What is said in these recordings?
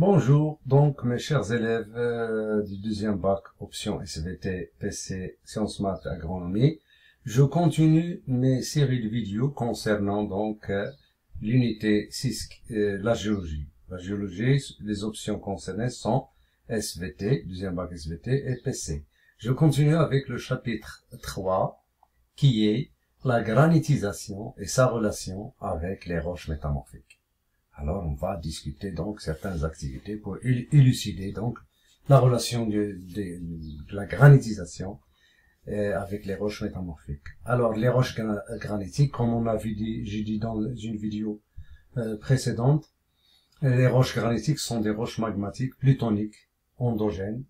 Bonjour, donc mes chers élèves du deuxième bac, option SVT, PC, Sciences Maths, Agronomie. Je continue mes séries de vidéos concernant donc l'unité 6, la géologie. La géologie, les options concernées sont SVT, deuxième bac SVT et PC. Je continue avec le chapitre 3 qui est la granitisation et sa relation avec les roches métamorphiques. Alors, on va discuter donc certaines activités pour élucider donc la relation de la granitisation avec les roches métamorphiques. Alors, les roches granitiques, comme on j'ai dit dans une vidéo précédente, les roches granitiques sont des roches magmatiques plutoniques endogènes.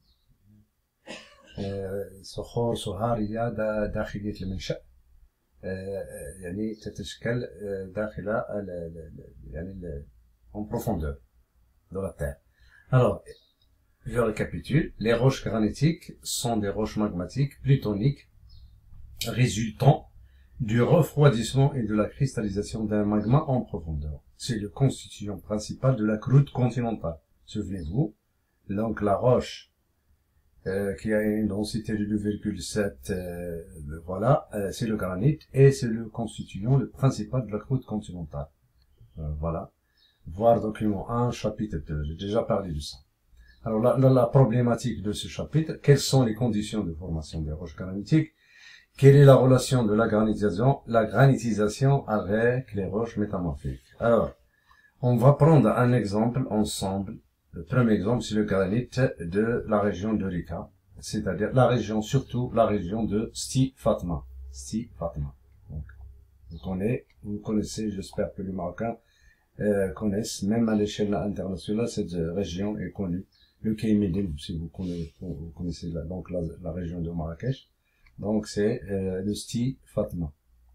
صخور صهارية داخلية المنشأ يعني تتشكل داخل يعني en profondeur de la terre. Alors, je récapitule. Les roches granitiques sont des roches magmatiques plutoniques résultant du refroidissement et de la cristallisation d'un magma en profondeur. C'est le constituant principal de la croûte continentale. Souvenez-vous, donc la roche qui a une densité de 2,7, voilà, c'est le granit et c'est le constituant le principal de la croûte continentale. Voilà. Voir document 1, chapitre 2. J'ai déjà parlé de ça. Alors, la problématique de ce chapitre, quelles sont les conditions de formation des roches granitiques? Quelle est la relation de la granitisation avec les roches métamorphiques? Alors, on va prendre un exemple ensemble. Le premier exemple, c'est le granit de la région de Rika, c'est-à-dire la région, surtout la région de Sti Fatma. Sti Fatma. Donc, vous connaissez, j'espère que les Marocains connaissent, même à l'échelle internationale, cette région est connue. Le Kémédine, si vous connaissez la région de Marrakech. Donc c'est le Sti Fatma.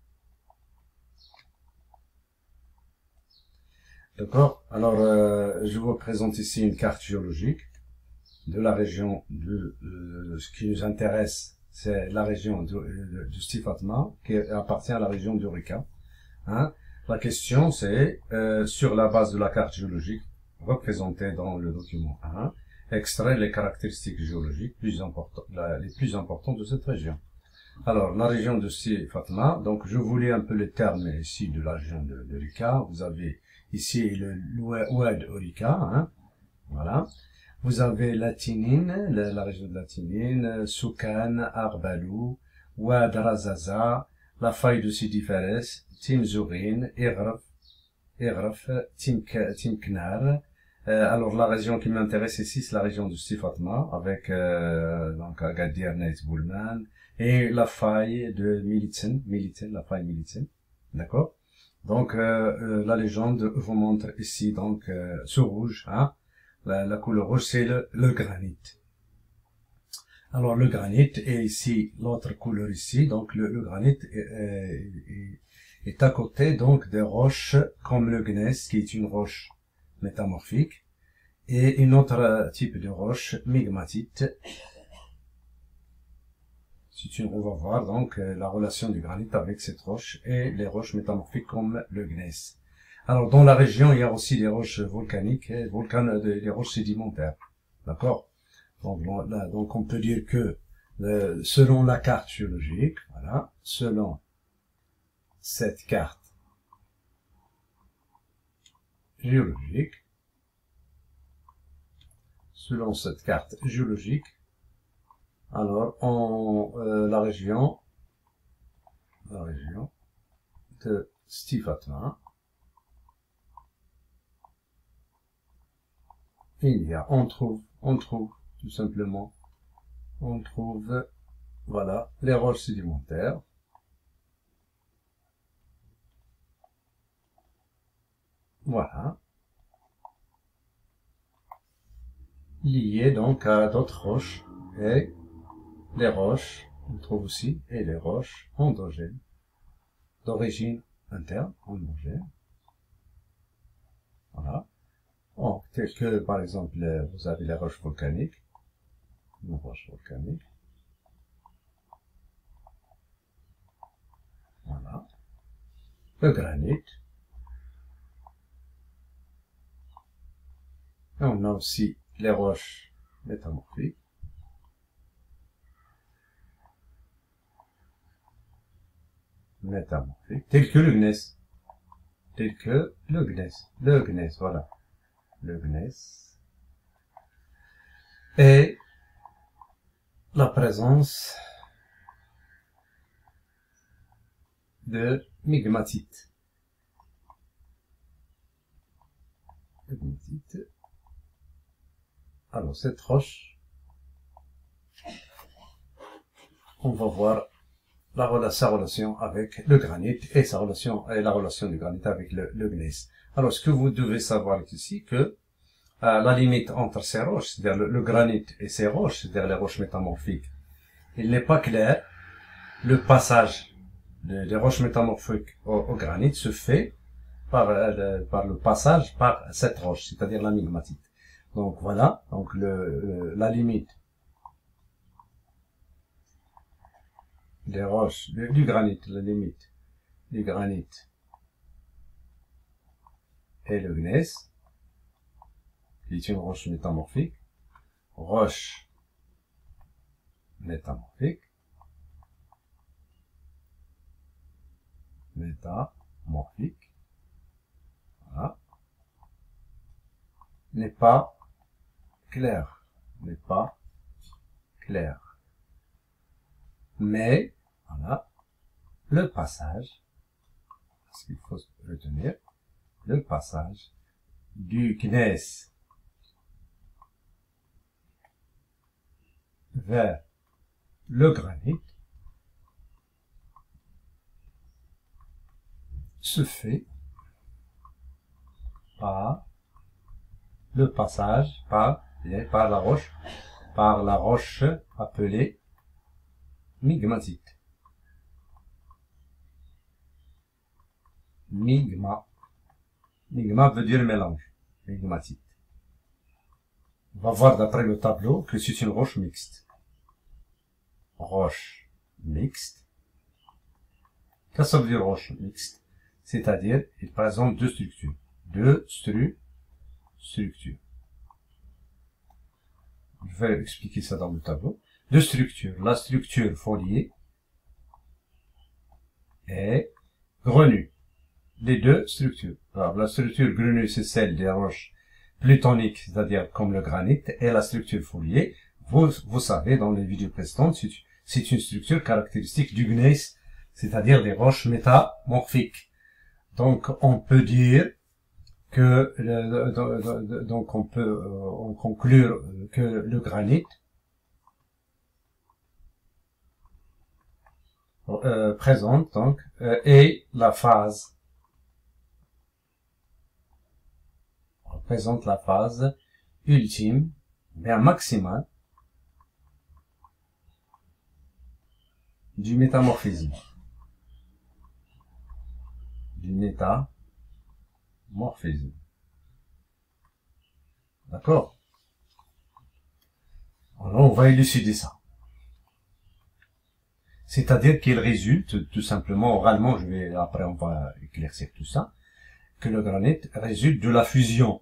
D'accord. Alors, je vous présente ici une carte géologique de la région de ce qui nous intéresse, c'est la région de Sti Fatma, qui appartient à la région de Rika. Hein. La question, c'est, sur la base de la carte géologique représentée dans le document 1, extraire les caractéristiques géologiques les plus importantes de cette région. Alors, la région de Sti Fatma, donc je vous lis un peu les termes ici de la région de Rika. Vous avez ici le Oued Rika, hein, voilà. Vous avez la Tinine, la région de la Tinine, Soukan, Arbalou, Oued Razaza, la faille de Sidi Fares, Timzourin, Iraf, Timknar. Alors la région qui m'intéresse ici, c'est la région de Sti Fatma, avec donc Agadir, Neit Boulman, et la faille de Militzen, la faille Militzen, d'accord. Donc la légende vous montre ici donc ce rouge, hein, la couleur rouge, c'est le granit. Alors le granit est ici, l'autre couleur ici, donc le granit est à côté donc des roches comme le gneiss, qui est une roche métamorphique, et une autre type de roche, migmatite. On va voir donc la relation du granit avec cette roche et les roches métamorphiques comme le gneiss. Alors dans la région, il y a aussi des roches volcaniques et des roches sédimentaires. D'accord? Donc on peut dire que selon la carte géologique, voilà, selon cette carte géologique, alors la région de Sti Fatma, on trouve tout simplement, voilà, les roches sédimentaires. Voilà. Liées donc à d'autres roches, et les roches, on trouve aussi, et les roches endogènes, d'origine interne, endogène. Voilà. Bon, telles que, par exemple, vous avez les roches volcaniques, une roche volcanique. Voilà. Le granit. On a aussi les roches métamorphiques. Telles que le gneiss. Le gneiss, voilà. Le gneiss. Et la présence de migmatite. Alors, cette roche, on va voir sa relation avec le granit et la relation du granit avec le gneiss. Alors, ce que vous devez savoir ici, que la limite entre ces roches, c'est-à-dire le granit et ces roches, c'est-à-dire les roches métamorphiques, il n'est pas clair. Le passage des roches métamorphiques au granit se fait par le passage par cette roche, c'est-à-dire la migmatite. Donc voilà, donc la limite des roches, du granit, la limite du granit et le gneiss, qui est une roche métamorphique, roche métamorphique, voilà, n'est pas clair, mais voilà, le passage, ce qu'il faut retenir, le passage du gneiss vers le granit se fait par le passage par la roche appelée migmatite. Migma veut dire mélange, migmatite. On va voir d'après le tableau que c'est une roche mixte. Roche mixte. Qu'est-ce que ça veut dire roche mixte? C'est-à-dire, il présente deux structures. Structures. Je vais expliquer ça dans le tableau. Deux structures. La structure foliée et grenue. Les deux structures. Alors, la structure grenue, c'est celle des roches plutoniques, c'est-à-dire comme le granit, et la structure foliée, vous savez, dans les vidéos précédentes, c'est une structure caractéristique du gneiss, c'est-à-dire des roches métamorphiques. Donc, on peut dire que, donc on peut conclure que le granit présente donc est la phase représente la phase ultime, bien maximale du métamorphisme. D'accord? Alors, on va élucider ça. C'est-à-dire qu'il résulte, tout simplement, oralement, après on va éclaircir tout ça, que le granit résulte de la fusion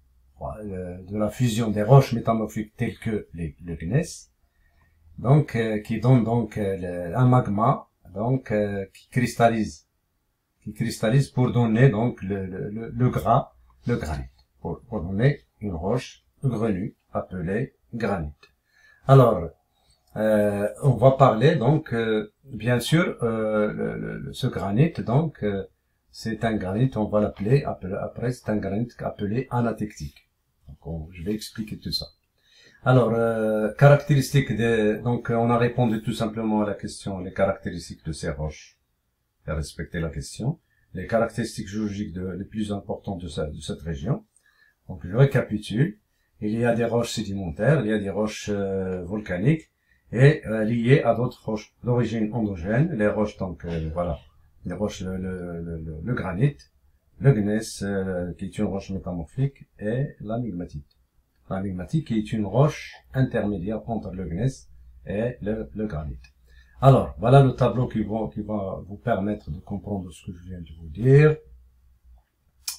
des roches métamorphiques telles que le gneiss, donc qui donne donc un magma, donc qui cristallise pour donner donc le granit, pour donner une roche grenue appelée granit. Alors, on va parler donc, bien sûr, ce granit, donc, c'est un granit, on va l'appeler, après, c'est un granit appelé anatectique. Donc, je vais expliquer tout ça. Alors, caractéristiques donc, on a répondu tout simplement à la question, les caractéristiques de ces roches. Et respecter la question. Les caractéristiques géologiques les plus importantes de cette région. Donc, je récapitule. Il y a des roches sédimentaires, il y a des roches volcaniques, et liées à d'autres roches d'origine endogène, les roches, donc, voilà, les roches, le granit, le gneiss, qui est une roche métamorphique, et la migmatite. La migmatite qui est une roche intermédiaire entre le gneiss et le granit. Alors, voilà le tableau qui va vous permettre de comprendre ce que je viens de vous dire.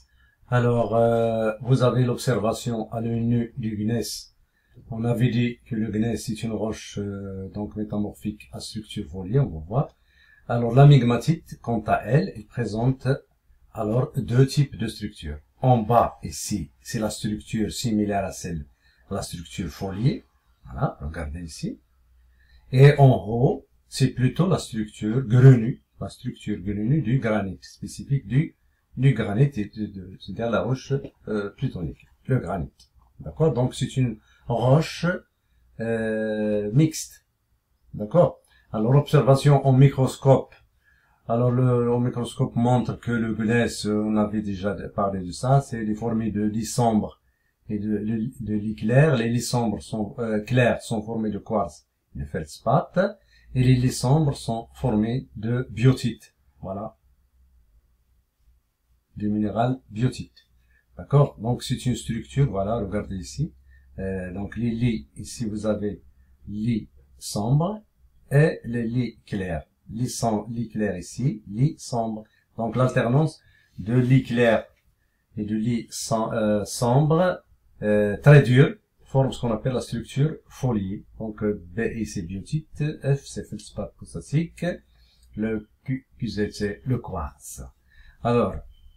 Alors, vous avez l'observation à l'œil nu du gneiss. On avait dit que le gneiss est une roche donc métamorphique à structure foliée, on va voir. Alors, la migmatite, quant à elle, elle présente alors deux types de structures. En bas, ici, c'est la structure similaire à celle de la structure foliée. Voilà, regardez ici. Et en haut, c'est plutôt la structure grenue du granit, spécifique du granit, c'est-à-dire la roche plutonique, le granit. D'accord? Donc c'est une roche mixte. D'accord? Alors l'observation au microscope. Alors au microscope montre que le gneiss, on avait déjà parlé de ça, c'est formé de lits sombres et de lits clairs. Les lits sombres sont clairs sont formés de quartz et de feldspath, et les lits sombres sont formés de biotite. Voilà. Du minéral biotite. D'accord? Donc c'est une structure, voilà, regardez ici. Donc les lits, ici vous avez lits sombres et les lits clairs. Lits clairs ici, lits sombres. Donc l'alternance de lits clairs et de lits sombres, très durs, forme ce qu'on appelle la structure foliée. Donc BI c'est biotite, F c'est feldspath potassique, le QZ c'est le quartz. Alors,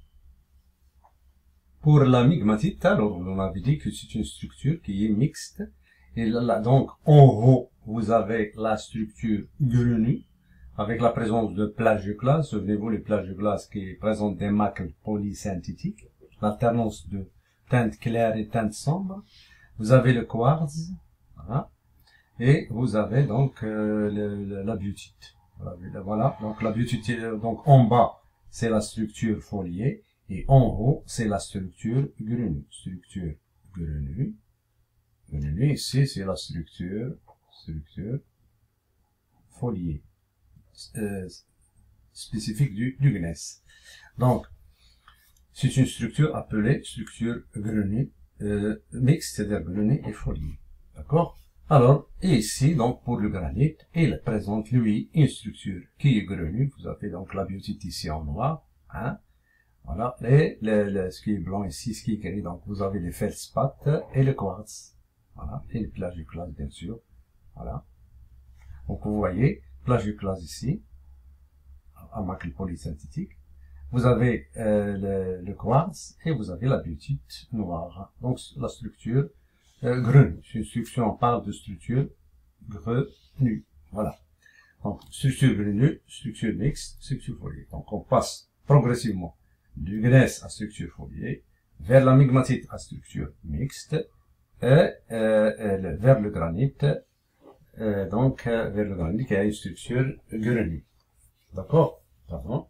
pour la migmatite, alors on avait dit que c'est une structure qui est mixte. Et là, donc en haut, vous avez la structure grenue, avec la présence de plages de glace. Souvenez-vous, les plages de glace qui présentent des macles polysynthétiques, l'alternance de teintes claires et teintes sombres. Vous avez le quartz, voilà, et vous avez donc la biotite. Voilà, donc la biotite, donc en bas, c'est la structure foliée, et en haut, c'est la structure grenue. Structure grenue. Grenue, ici, c'est la structure foliée. Spécifique du gneiss. Donc, c'est une structure appelée structure grenue mixte, c'est-à-dire grenue et foliée. D'accord? Alors, et ici, donc, pour le granit, il présente, lui, une structure qui est grenue. Vous avez donc la biotite ici en noir, hein? Voilà. Et ce qui est blanc ici, ce qui est gris, donc, vous avez les feldspath et le quartz. Voilà. Et les plages de glace, bien sûr. Voilà. Donc, vous voyez, plage de glace ici, à macles polysynthétique. Vous avez le quartz et vous avez la biotite noire. Donc la structure grenue. C'est une structure, on parle de structure grenue. Voilà. Donc structure grenue, structure mixte, structure foliée. Donc on passe progressivement du gneiss à structure foliée vers la migmatite à structure mixte et vers le granit. Vers le granit qui a une structure grenue. D'accord? Pardon.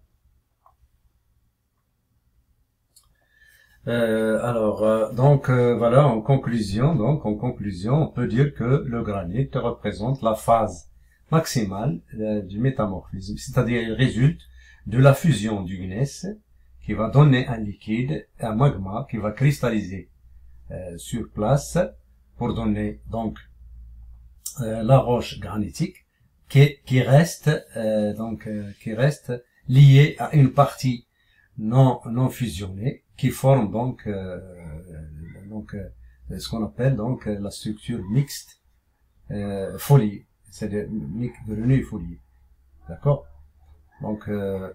Voilà, en conclusion, on peut dire que le granit représente la phase maximale du métamorphisme, c'est-à-dire il résulte de la fusion du gneiss qui va donner un liquide, un magma qui va cristalliser sur place pour donner donc la roche granitique qui reste liée à une partie non fusionnée qui forme donc ce qu'on appelle donc la structure mixte foliée, c'est-à-dire grenue et foliée. D'accord? Donc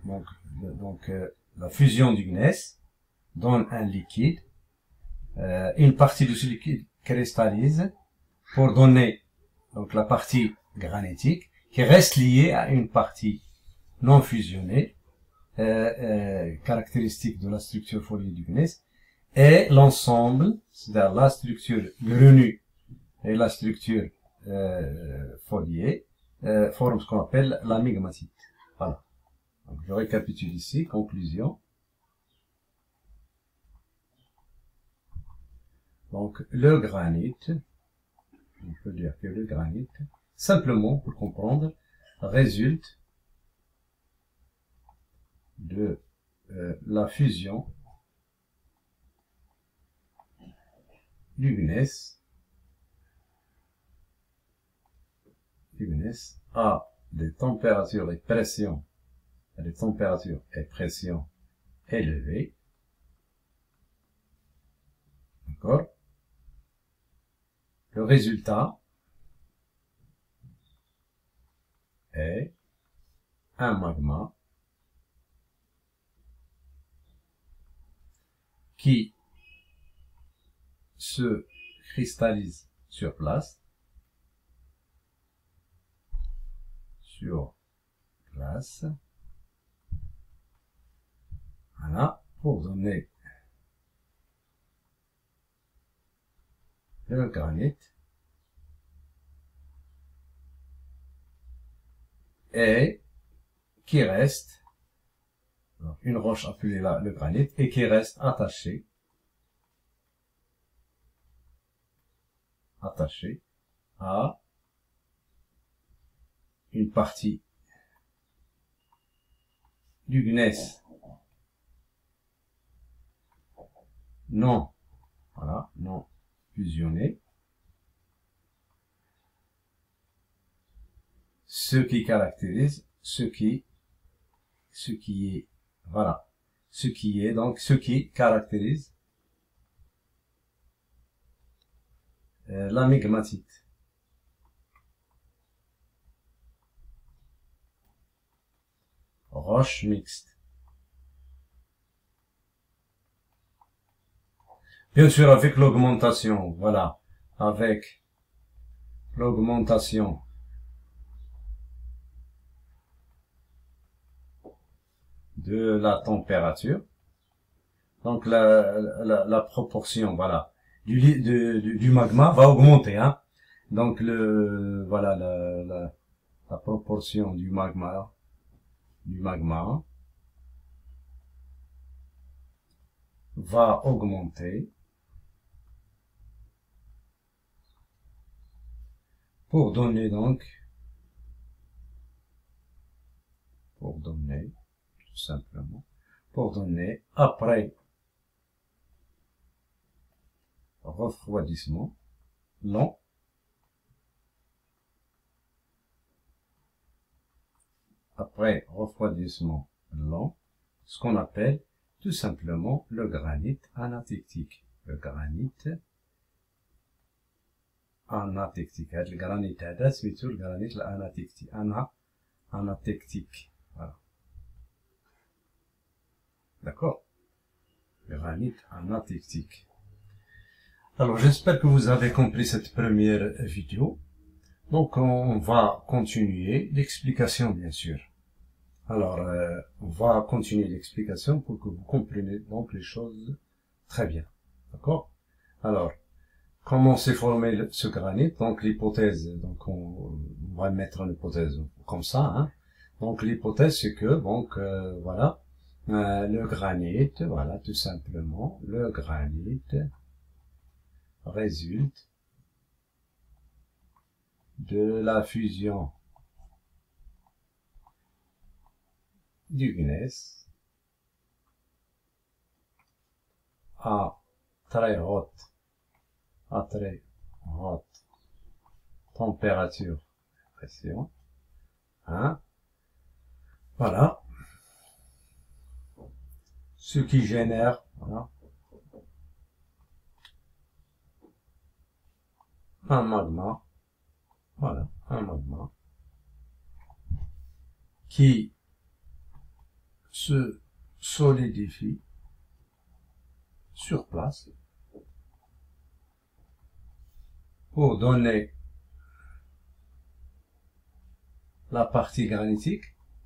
la fusion du gneiss donne un liquide, une partie de ce liquide cristallise pour donner donc la partie granitique qui reste liée à une partie non fusionnée, caractéristique de la structure foliée du gneiss, et l'ensemble, c'est-à-dire la structure grenue et la structure foliée, forment ce qu'on appelle la migmatite. Voilà. Donc, je récapitule ici, conclusion. Donc, le granit, on peut dire que le granit, simplement pour comprendre, résulte de la fusion du gneiss à des températures et pressions élevées D'accord? Le résultat est un magma qui se cristallise sur place, voilà, pour donner le granit, et qui reste, une roche appelée là, le granit, et qui reste attaché à une partie du gneiss non fusionné, ce qui caractérise ce qui caractérise la migmatite. Roche mixte. Bien sûr, avec l'augmentation, voilà, avec l'augmentation de la température, donc la proportion, voilà, du magma va augmenter, hein. Donc voilà, la proportion du magma va augmenter pour donner tout simplement, après refroidissement lent, ce qu'on appelle tout simplement le granit anatectique. Le granit anatectique. Le granit anatectique. Voilà. D'accord? Granit anatectique. Alors, j'espère que vous avez compris cette première vidéo. Donc, on va continuer l'explication, bien sûr. Alors, on va continuer l'explication pour que vous compreniez donc les choses très bien. D'accord? Alors, comment s'est formé ce granit? Donc, l'hypothèse, donc on va mettre une hypothèse comme ça, hein. Donc, l'hypothèse, c'est que, donc, voilà, le granit, voilà, tout simplement, le granit résulte de la fusion du gneiss à très haute température, pression, hein, voilà, ce qui génère, voilà, un magma, voilà, un magma qui se solidifie sur place pour donner la partie granitique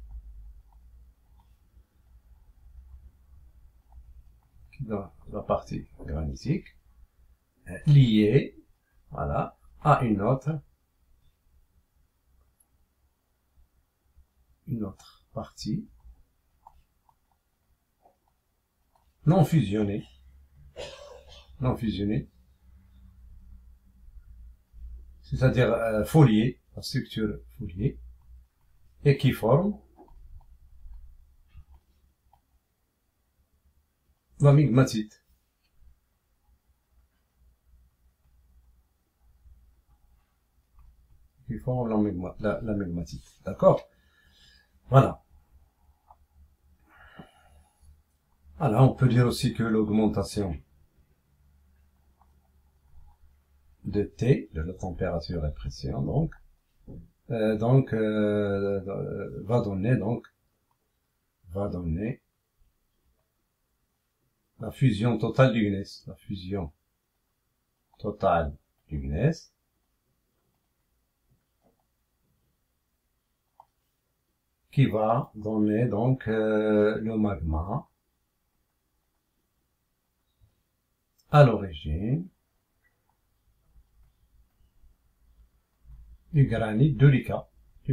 liée, voilà, à une autre partie non fusionnée, c'est-à-dire foliée, la structure foliée, et qui forme la migmatite. Qui forme la migmatite. D'accord? Voilà. Alors, on peut dire aussi que l'augmentation de T, de la température et pression, va donner la fusion totale du gneiss, la fusion totale du gneiss qui va donner donc le magma à l'origine du granit d'Orica,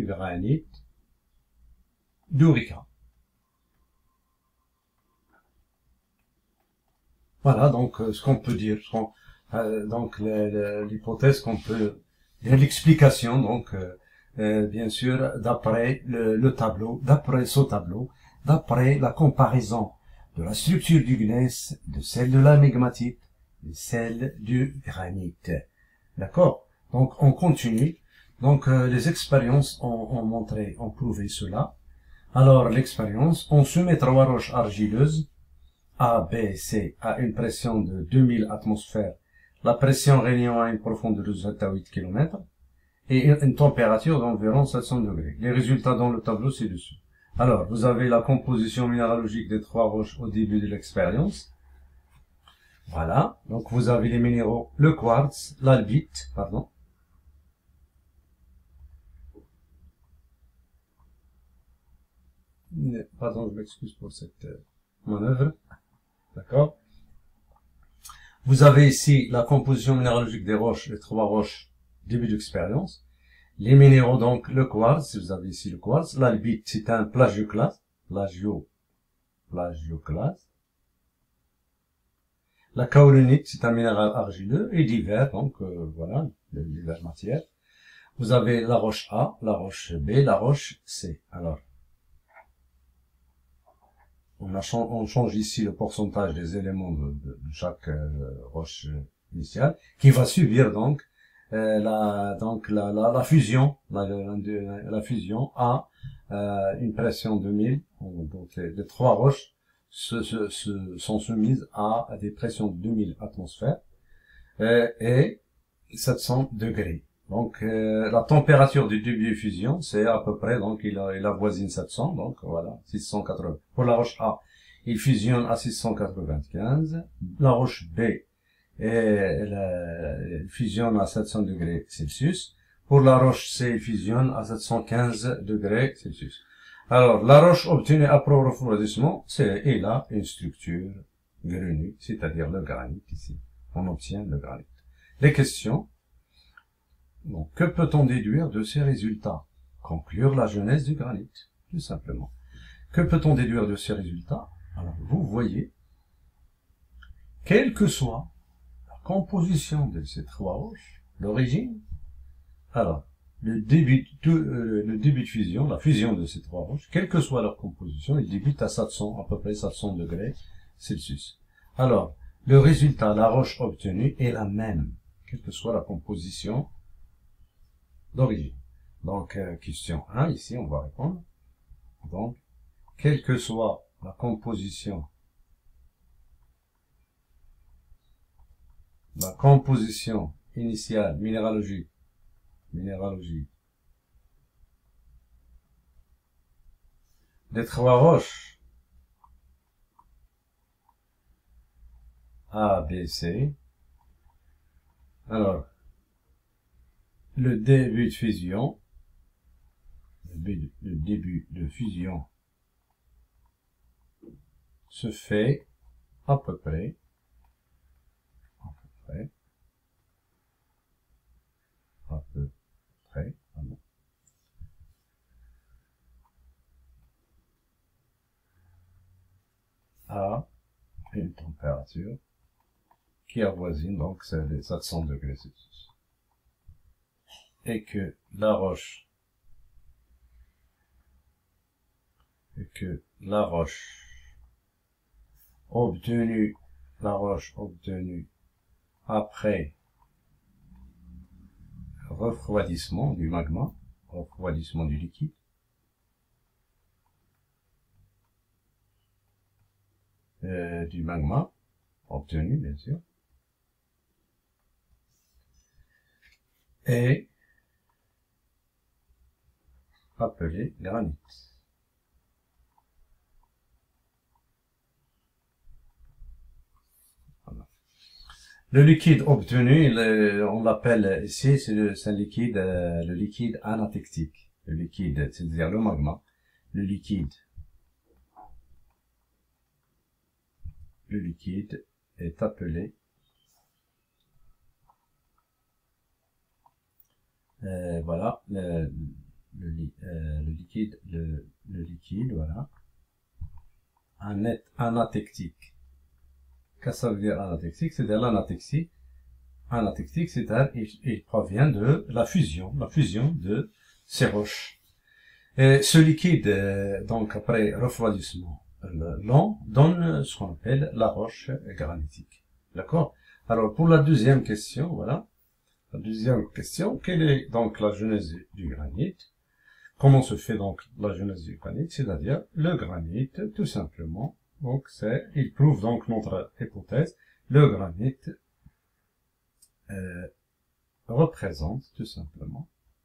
Voilà donc ce qu'on peut dire, donc l'hypothèse qu'on peut, l'explication donc bien sûr d'après le tableau, d'après ce tableau, d'après la comparaison de la structure du gneiss, de celle de la mégmatite, et celle du granit. D'accord? Donc on continue. Donc les expériences ont prouvé cela. Alors l'expérience, on soumet 3 roches argileuses A, B, C à une pression de 2000 atmosphères, la pression régnant à une profondeur de 7 à 8 km et une température d'environ 700 degrés. Les résultats dans le tableau ci-dessus. Alors, vous avez la composition minéralogique des 3 roches au début de l'expérience. Voilà. Donc, vous avez les minéraux, le quartz, l'albite, pardon. Pardon, je m'excuse pour cette manœuvre. D'accord. Vous avez ici la composition minéralogique des roches, les 3 roches, début d'expérience. Les minéraux, donc, le quartz, vous avez ici le quartz. L'albite, c'est un plagioclase. La kaolinite, c'est un minéral argileux. Et divers, donc, voilà, de diverses matières. Vous avez la roche A, la roche B, la roche C. Alors, on change ici le pourcentage des éléments de chaque roche initiale, qui va subir donc la fusion, la fusion à une pression de 1000. Donc les 3 roches sont soumises à des pressions de 2000 atmosphères et 700 degrés. Donc la température du début de fusion, c'est à peu près, donc il avoisine 700, donc voilà, 680. Pour la roche A, il fusionne à 695. La roche B, elle fusionne à 700 degrés Celsius. Pour la roche C, il fusionne à 715 degrés Celsius. Alors, la roche obtenue après refroidissement, elle a une structure grenue, c'est-à-dire le granit ici. On obtient le granit. Les questions. Donc, que peut-on déduire de ces résultats? Conclure la genèse du granit, tout simplement. Que peut-on déduire de ces résultats? Alors, vous voyez, quelle que soit la composition de ces 3 roches, l'origine, alors, le début de fusion, la fusion de ces 3 roches, quelle que soit leur composition, il débute à 700, à peu près 700 degrés Celsius. Alors, le résultat, la roche obtenue, est la même, quelle que soit la composition d'origine. Donc, question 1, ici, on va répondre. Donc, quelle que soit la composition initiale minéralogique des 3 roches A, B, C. Alors, le début de fusion, se fait à peu près à une température qui avoisine donc les 700 degrés Celsius. Et que la roche obtenue après refroidissement du magma, refroidissement du liquide, du magma obtenu bien sûr, est appelé granit. Voilà. Le liquide obtenu, on l'appelle ici, c'est un liquide, le liquide anatectique. Le liquide, c'est-à-dire le magma. Le liquide est appelé voilà le liquide, voilà, anatectique. Qu'est-ce que ça veut dire anatectique? C'est-à-dire l'anatexie. Anatectique, c'est-à-dire il provient de la fusion de ces roches. Et ce liquide, donc après refroidissement lent, donne ce qu'on appelle la roche granitique. D'accord? Alors pour la deuxième question, voilà. La deuxième question, quelle est donc la genèse du granit? Comment se fait donc la genèse du granit? C'est-à-dire le granit, tout simplement. Donc il prouve donc notre hypothèse. Le granit représente tout simplement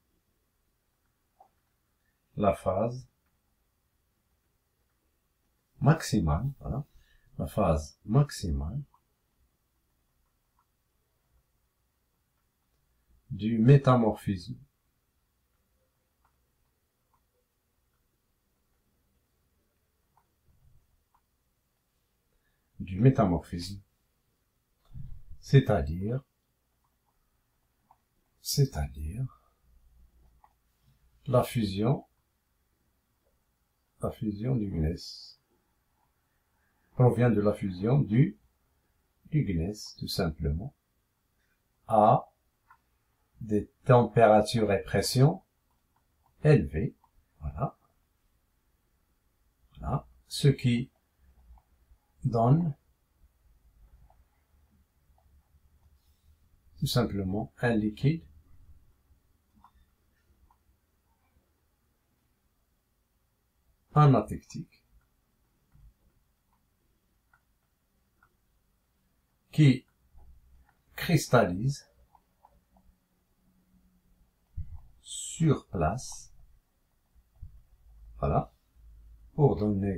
la phase maximale, voilà, la phase maximale du métamorphisme c'est-à-dire la fusion du gneiss provient de la fusion du gneiss, tout simplement, à des températures et pressions élevées, voilà, voilà, ce qui donne tout simplement un liquide anatectique qui cristallise sur place, voilà, pour donner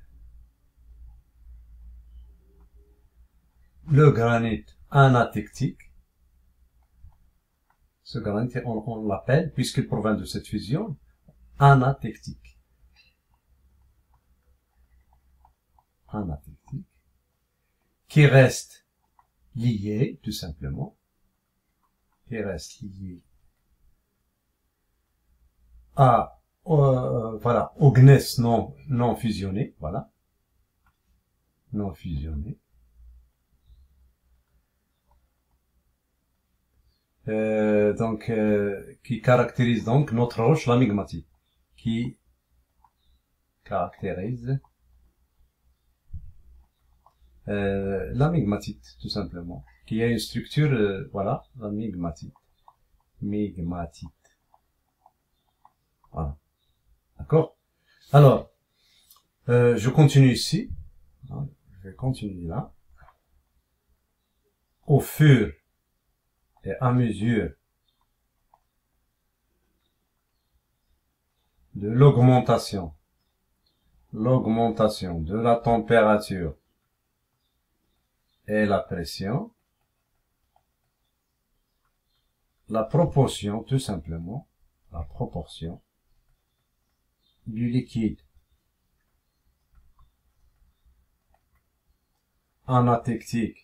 le granit anatectique. Ce granit, on l'appelle, puisqu'il provient de cette fusion, anatectique. Anatectique, qui reste lié, tout simplement, à, voilà, au gneiss non fusionné, voilà, non fusionné, qui caractérise donc notre roche, la migmatite, qui caractérise la migmatite, tout simplement, qui a une structure, voilà, la migmatite, voilà, d'accord. Alors, je continue ici, je vais continuer là, au fur et à mesure de l'augmentation de la température et la pression, la proportion, tout simplement, la proportion du liquide anatectique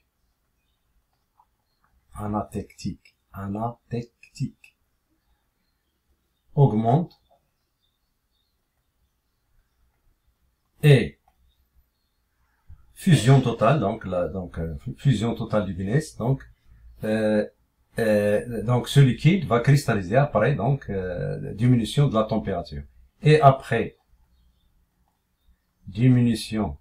augmente et fusion totale, fusion totale du gneiss, donc ce liquide va cristalliser après, diminution de la température. Et après diminution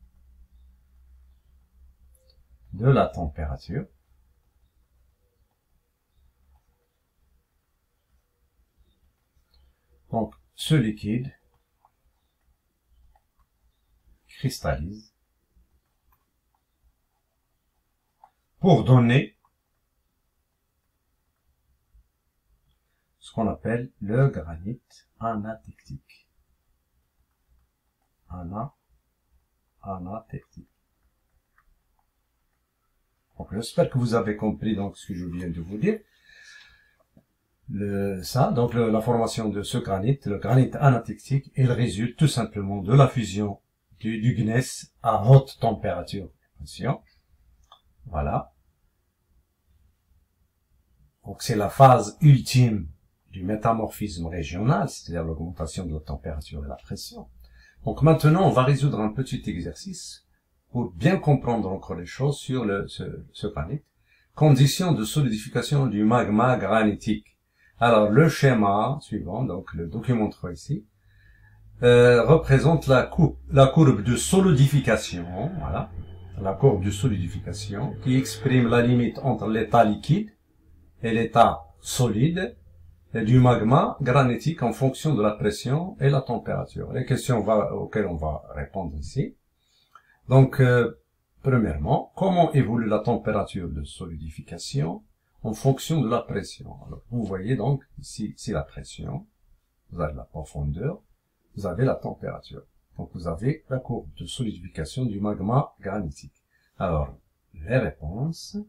de la température, donc ce liquide cristallise pour donner ce qu'on appelle le granit anatectique. Anatectique. Donc, j'espère que vous avez compris donc ce que je viens de vous dire. Donc la formation de ce granit, le granit anatectique, il résulte tout simplement de la fusion du gneiss à haute température. Attention. Voilà. Donc c'est la phase ultime du métamorphisme régional, c'est-à-dire l'augmentation de la température et de la pression. Donc maintenant, on va résoudre un petit exercice pour bien comprendre encore les choses sur ce granit. Conditions de solidification du magma granitique. Alors, le schéma suivant, donc le document 3 ici, représente la courbe de solidification, voilà, la courbe de solidification qui exprime la limite entre l'état liquide et l'état solide du magma granitique en fonction de la pression et la température. Les questions auxquelles on va répondre ici. Donc, premièrement, comment évolue la température de solidification en fonction de la pression? Alors, vous voyez donc, ici, c'est la pression, vous avez la profondeur, vous avez la température. Donc, vous avez la courbe de solidification du magma granitique. Alors, les réponses,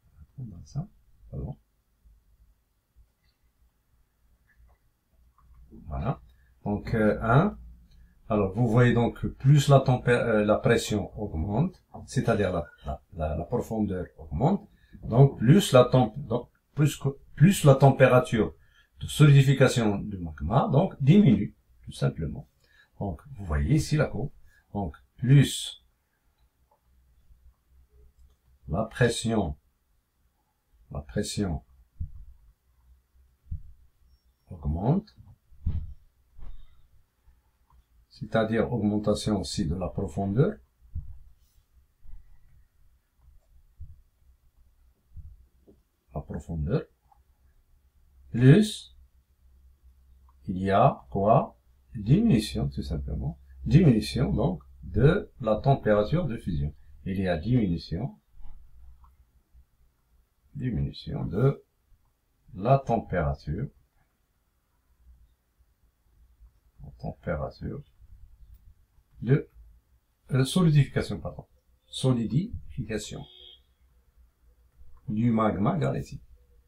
voilà. Donc, 1. Alors, vous voyez donc que plus la pression augmente, c'est-à-dire la profondeur augmente, donc plus la température de solidification du magma donc diminue, tout simplement. Donc, vous voyez ici la courbe. Donc, plus la pression augmente, c'est-à-dire augmentation aussi de la profondeur. Plus il y a quoi? Diminution, tout simplement. Diminution, donc, de la température de fusion. Il y a diminution de la température de solidification du magma granitique.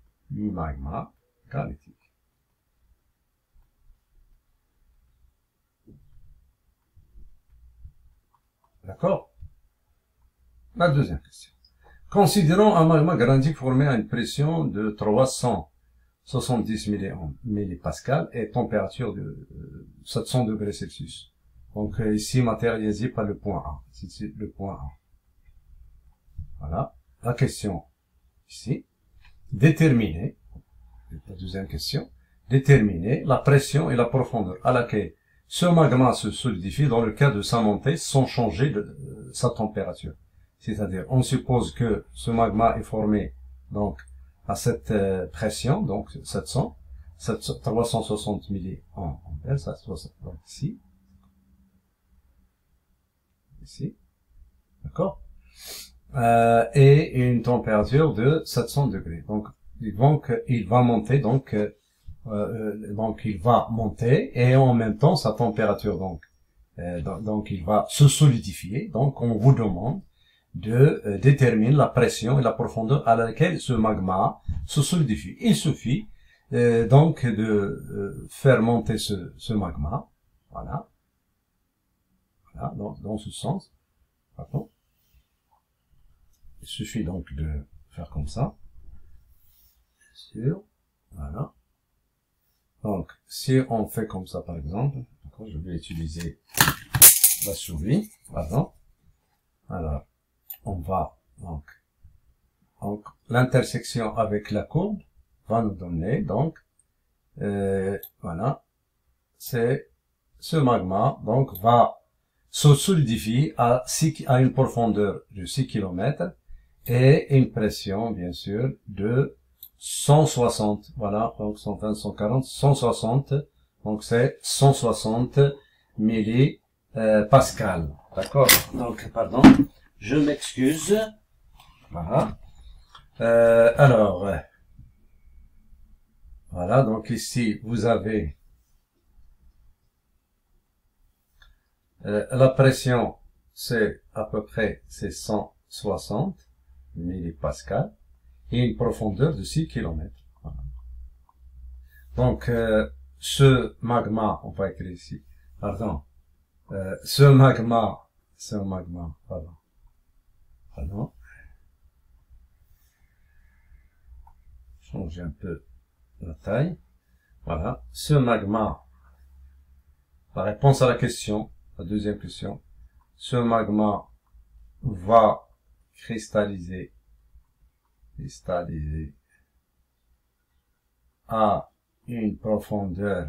D'accord? La deuxième question. Considérons un magma granitique formé à une pression de 370 millipascal et température de 700 degrés Celsius. Donc ici matérialisé par le point A. C'est le point A. Voilà. La question ici. Déterminer, la deuxième question, déterminer la pression et la profondeur à laquelle ce magma se solidifie dans le cas de sa montée sans changer sa température. C'est-à-dire, on suppose que ce magma est formé donc à cette pression, donc 360 milliampères, ça donc ici, d'accord, et une température de 700 degrés. Donc il va monter, donc il va monter et en même temps sa température donc il va se solidifier. Donc on vous demande de déterminer la pression et la profondeur à laquelle ce magma se solidifie. Il suffit donc de faire monter ce magma, voilà, dans ce sens. Pardon. Il suffit donc de faire comme ça, voilà. Donc si on fait comme ça par exemple, je vais utiliser la souris, pardon. Alors on va donc l'intersection avec la courbe va nous donner donc voilà, c'est ce magma donc va se solidifier à une profondeur de 6 km et une pression bien sûr de 160, voilà, donc 120, 140, 160, donc c'est 160 millipascal, d'accord. Donc pardon, je m'excuse. Voilà. Alors, Voilà, donc ici, vous avez la pression, c'est à peu près 160 millipascal et une profondeur de 6 km. Voilà. Donc, ce magma, on va écrire ici, pardon, ce magma, pardon, changer un peu la taille, voilà, ce magma, la réponse à la question, la deuxième question, ce magma va cristalliser à une profondeur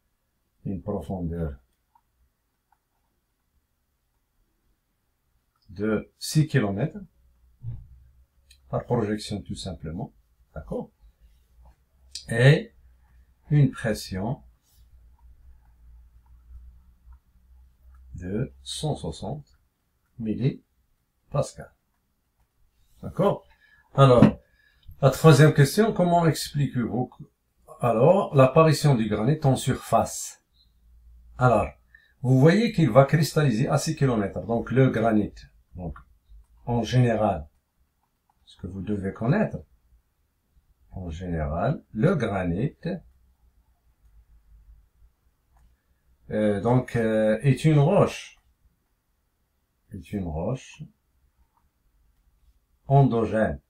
de 6 km par projection tout simplement, d'accord, et une pression de 160 millipascal. D'accord? Alors, la troisième question, comment expliquez-vous alors l'apparition du granit en surface? Alors, vous voyez qu'il va cristalliser à 6 km. Donc, le granit, donc, en général, ce que vous devez connaître, en général, le granit, est une roche endogène,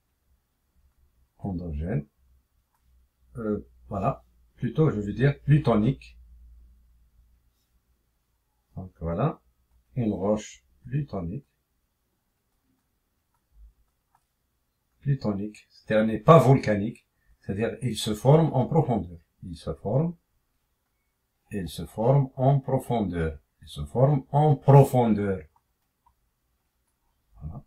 voilà, plutôt je veux dire plutonique. Donc voilà, une roche plutonique, c'est-à-dire n'est pas volcanique, c'est-à-dire il se forme en profondeur, il se forme en profondeur, voilà,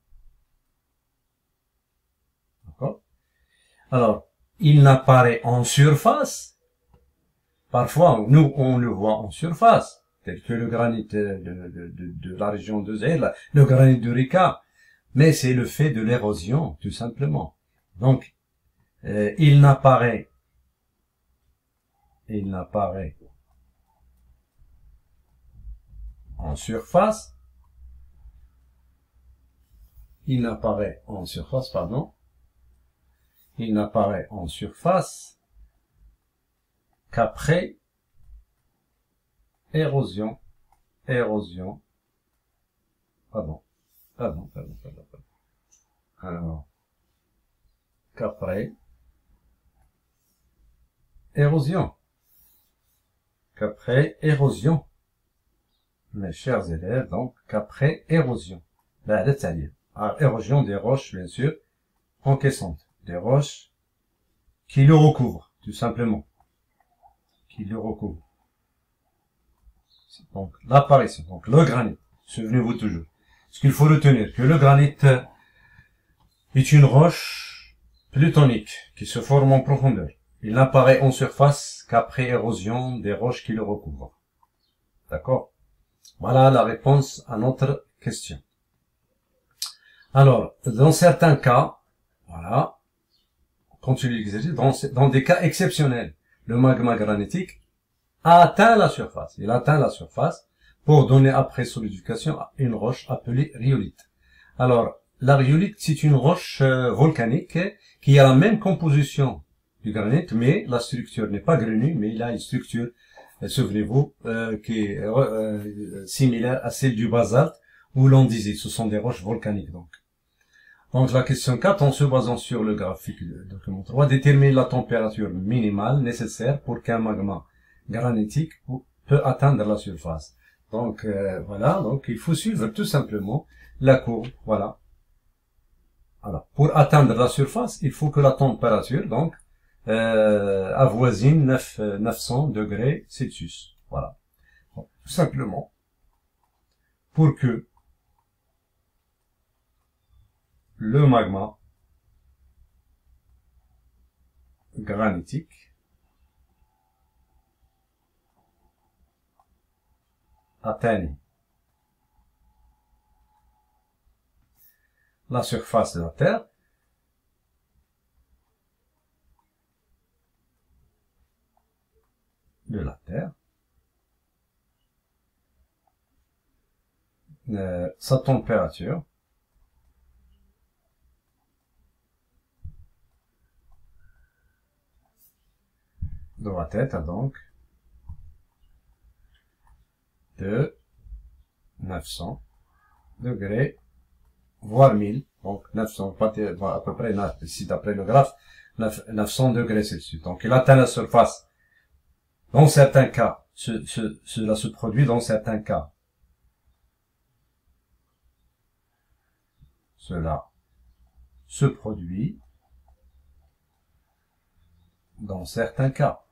d'accord. Alors, il n'apparaît en surface, parfois nous on le voit en surface, tel que le granit de la région de Zéla, le granit de Rika, mais c'est le fait de l'érosion, tout simplement. Donc, il n'apparaît en surface, qu'après érosion, pardon, alors, qu'après érosion, mes chers élèves, donc, qu'après érosion. Érosion des roches, bien sûr, encaissantes, des roches qui le recouvrent, tout simplement, Donc, l'apparition, donc le granit, souvenez-vous toujours. Ce qu'il faut retenir, que le granit est une roche plutonique qui se forme en profondeur. Il n'apparaît en surface qu'après érosion des roches qui le recouvrent. D'accord? Voilà la réponse à notre question. Alors, dans certains cas, voilà, on continue l'exercice, dans des cas exceptionnels, le magma granitique atteint la surface. Il atteint la surface pour donner après solidification à une roche appelée rhyolite. Alors, la rhyolite, c'est une roche volcanique qui a la même composition du granit, mais la structure n'est pas grenue, mais il a une structure, souvenez-vous, qui est similaire à celle du basalte ou l'andésite. Ce sont des roches volcaniques, donc. Donc, la question 4, en se basant sur le graphique de document 3, déterminer la température minimale nécessaire pour qu'un magma granitique peut atteindre la surface. Donc, voilà, donc il faut suivre tout simplement la courbe, voilà. Voilà. Pour atteindre la surface, il faut que la température, donc, avoisine 900 degrés Celsius. Voilà. Donc, tout simplement, pour que le magma granitique atteigne la surface de la Terre, de la Terre. Sa température doit être donc de 900 degrés, voire 1000, donc 900, à peu près, ici d'après le graphe, 900 degrés Celsius. Donc il atteint la surface. Dans certains cas, cela se produit dans certains cas. Cela se produit dans certains cas.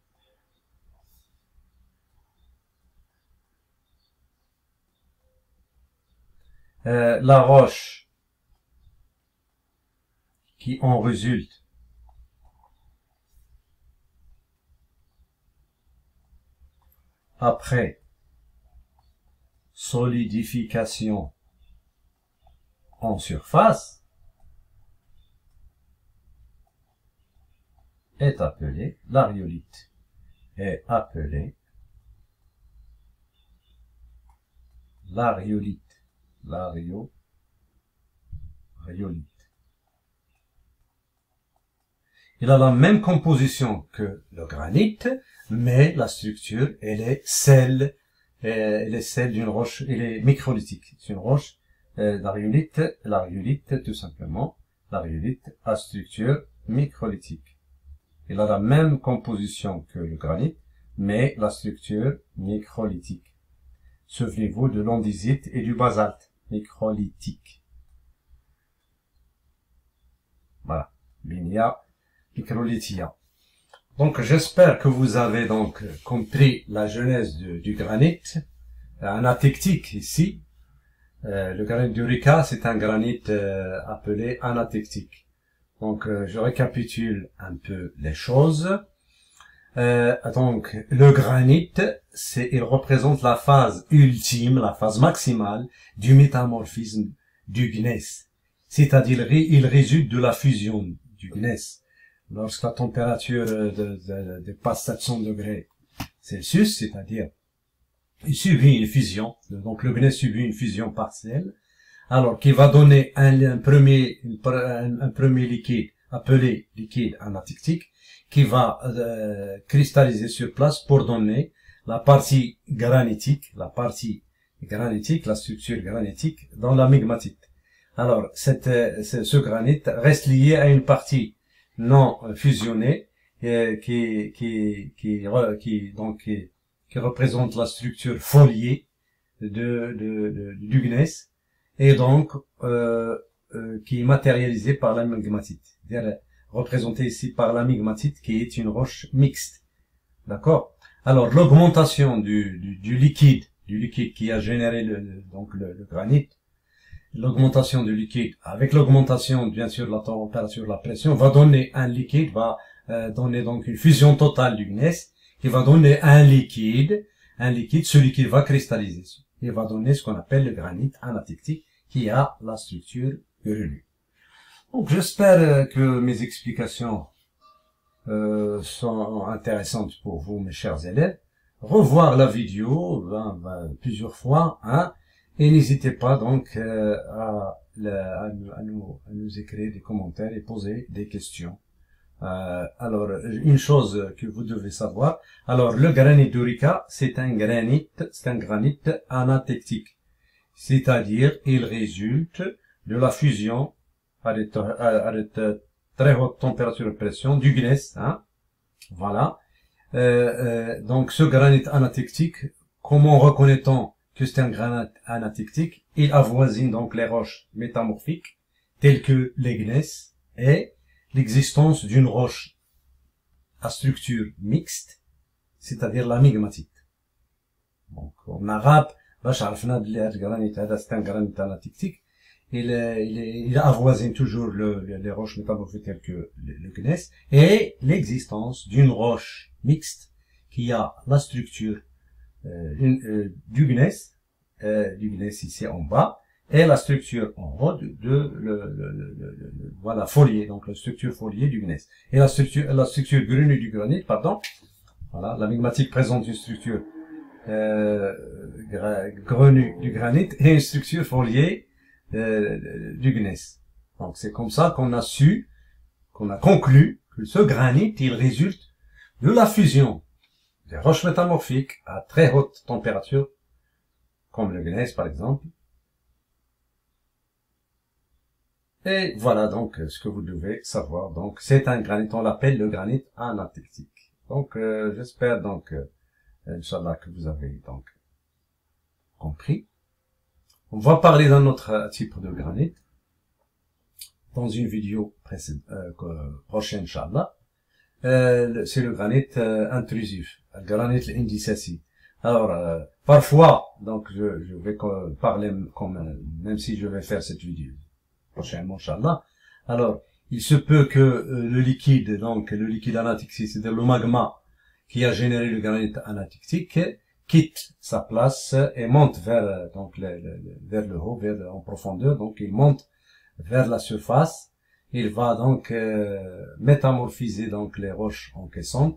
La roche qui en résulte après solidification en surface est appelée la rhyolite. Est appelée la rhyolite. La rhyolite. Il a la même composition que le granit, mais la structure, elle est celle d'une roche, elle est microlithique. C'est une roche, la rhyolite, tout simplement, la rhyolite à structure microlithique. Il a la même composition que le granit, mais la structure microlithique. Souvenez-vous de l'andésite et du basalte microlithique. Voilà. Binia microlithia. Donc, j'espère que vous avez donc compris la genèse du granit. Anatectique ici. Le granit d'Urica, c'est un granit appelé anatectique. Donc, je récapitule un peu les choses. Donc, le granit, il représente la phase ultime, la phase maximale du métamorphisme du gneiss. C'est-à-dire, il résulte de la fusion du gneiss. Lorsque la température dépasse 700 degrés Celsius, c'est-à-dire, il subit une fusion, donc le gneiss subit une fusion partielle, alors qui va donner un premier liquide, appelé liquide anatectique, qui va cristalliser sur place pour donner la partie granitique, la structure granitique dans la migmatite. Alors, ce granit reste lié à une partie non fusionnée qui représente la structure foliée du gneiss et donc qui est matérialisée par la migmatite, c'est-à-dire représentée ici par la migmatite qui est une roche mixte. D'accord? Alors l'augmentation du liquide qui a généré le granit, l'augmentation du liquide avec l'augmentation bien sûr de la température, de la pression va donner un liquide, va donner donc une fusion totale du gneiss qui va donner un liquide, ce liquide va cristalliser et va donner ce qu'on appelle le granit anatectique qui a la structure grenue. Donc j'espère que mes explications sont intéressantes pour vous, mes chers élèves. Revoir la vidéo plusieurs fois, hein, et n'hésitez pas donc à nous écrire des commentaires et poser des questions. Alors, une chose que vous devez savoir, alors le granit d'Urica, c'est un granit anatectique, c'est-à-dire il résulte de la fusion à de très haute température et pression du gneiss, hein, voilà. Donc ce granit anatectique, comment reconnaît-on que c'est un granit anatectique? Il avoisine donc les roches métamorphiques telles que les gneiss et l'existence d'une roche à structure mixte, c'est-à-dire la migmatite. Donc en arabe, c'est un granit anatectique. Il avoisine toujours les roches métamorphiques telles que le gneiss et l'existence d'une roche mixte qui a la structure du gneiss ici en bas et la structure en haut voilà, foliée, donc la structure foliée du gneiss. Et la structure grenue du granit, pardon, Voilà, la migmatique présente une structure grenue du granit et une structure foliée du gneiss. Donc c'est comme ça qu'on a su, qu'on a conclu que ce granit, il résulte de la fusion des roches métamorphiques à très haute température, comme le gneiss par exemple. Et voilà donc ce que vous devez savoir. Donc c'est un granit, on l'appelle le granit anatectique. Donc j'espère donc Inch'Allah que vous avez donc compris. On va parler d'un autre type de granit dans une vidéo prochaine, Inch'Allah. C'est le granit intrusif, le granit indicati. Alors, parfois, donc je vais parler même si je vais faire cette vidéo prochainement, Inch'Allah. Alors, il se peut que le liquide anatectique, c'est-à-dire le magma qui a généré le granit anatectique, quitte sa place et monte vers vers le haut, en profondeur. Donc, il monte vers la surface. Il va donc métamorphiser donc les roches encaissantes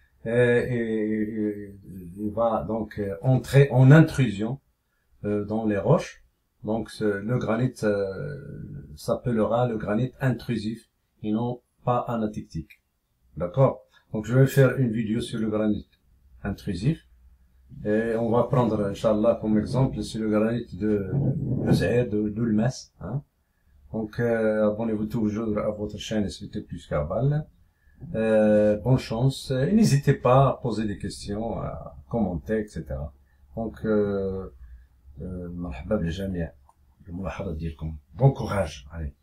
et il va donc entrer en intrusion dans les roches. Donc le granit s'appellera le granit intrusif et non pas anatectique. D'accord? Donc je vais faire une vidéo sur le granit intrusif et on va prendre Inch'Allah comme exemple c'est le granit de Zahir, de Lmas. Hein? Donc abonnez-vous toujours à votre chaîne SVT Plus Kabbal. Bonne chance et n'hésitez pas à poser des questions, à commenter, etc. Donc مرحبا بالجميع. الملاحظة ديالكم. Bon courage. Allez.